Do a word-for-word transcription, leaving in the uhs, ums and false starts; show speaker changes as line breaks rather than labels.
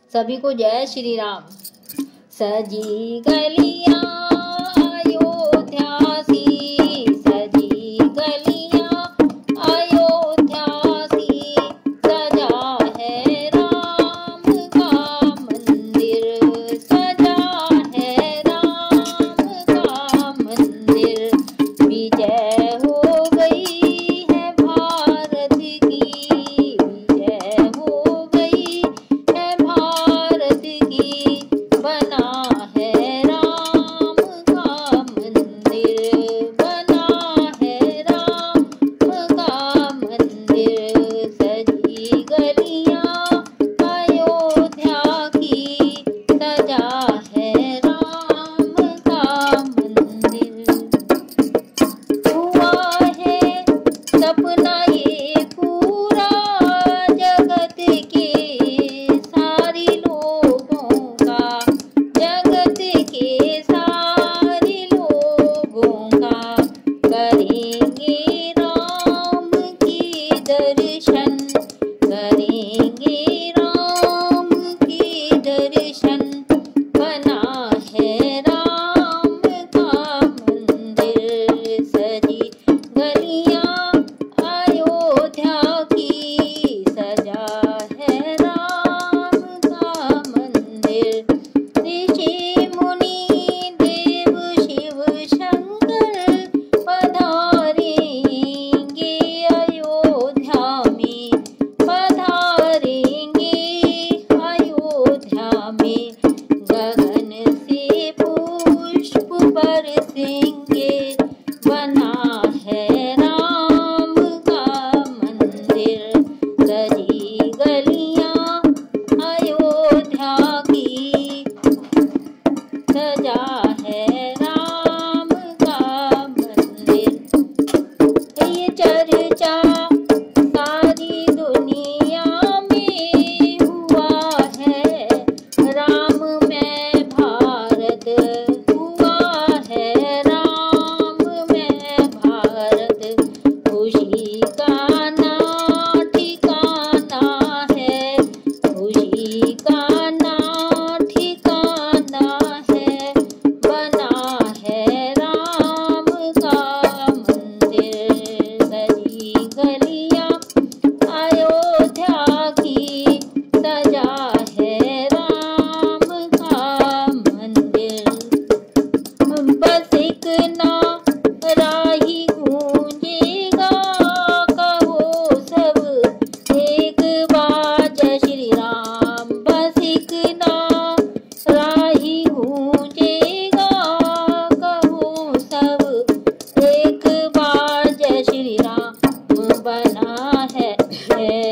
सभी को जय श्री राम। सजी गलियां अयोध्या सी, सजी गलियां अयोध्या सी, सजा है राम का मंदिर, सजा है राम का मंदिर। विजय हो गई है भारत की, विजय हो गई है भारत की, बना है राम का मंदिर, बना है राम का मंदिर। सजी गलियां अयोध्या की, सजा है राम का मंदिर। हुआ है सपना ये पूरा जगत के सारे लोगों का, जगत के सारे लोगों का। करेंगे राम की दर्शन, करेंगे राम की दर्शन, बना है राम का मंदिर। सजी गलियां अयोध्या की, सजा है राम का मंदिर। ऋषि मुनि देव शिव शंकर पधारेंगे अयोध्या में, पधारेंगे अयोध्या में। गगन से पुष्प बरसेंगे, बना है राम का मंदिर। सजी गलियां अयोध्या की, सजा है राम का मंदिर। ये चर्चा सारी दुनिया में हुआ है, राम में भारत हुआ है, राम में भारत। खुशी का ना ठिकाना है, खुशी का ना ठिकाना है, बना है राम का मंदिर। सजी गलियां अयोध्या की, सजा है राम का मंदिर। बस एक नारा ही गूंजेगा, कहो सब एक बार जय श्री राम। बस एक नारा ही गूंजेगा, कहो सब एक बार जय श्री राम। बना है